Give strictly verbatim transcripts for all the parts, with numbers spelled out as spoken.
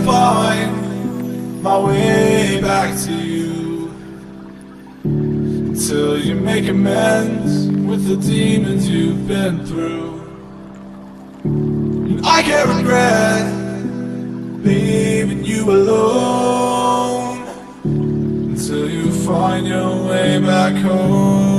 find my way back to you, until you make amends with the demons you've been through. And I can't regret leaving you alone, until you find your way back home.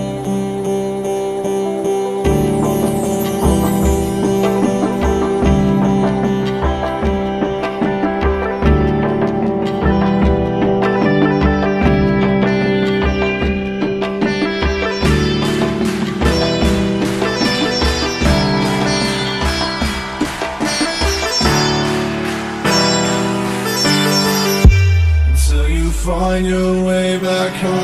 Find your way back home.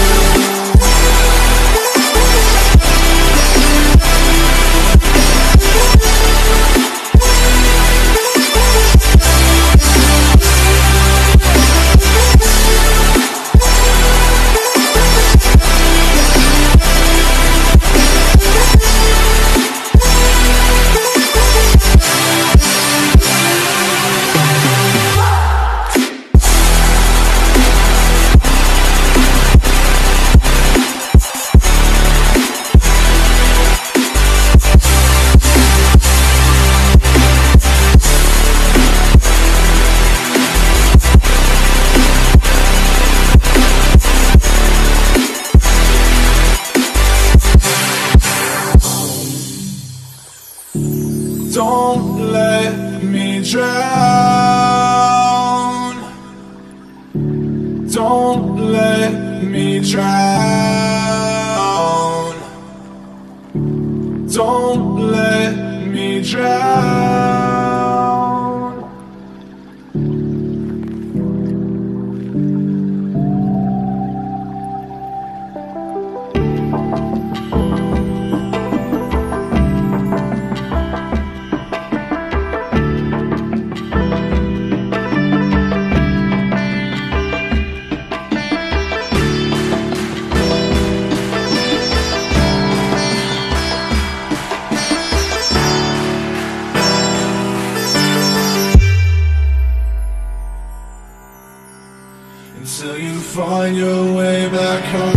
Don't let me drown. Don't let me drown. Don't let me drown. Until you find your way back home.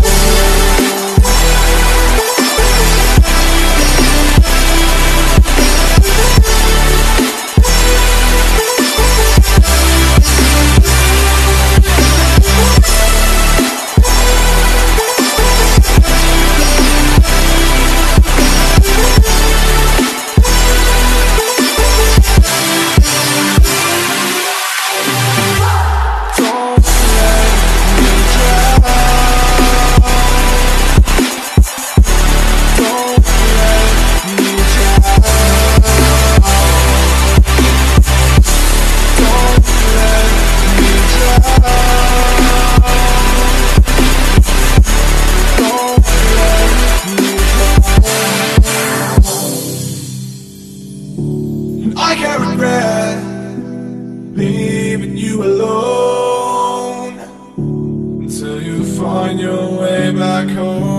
I can't regret leaving you alone, until you find your way back home.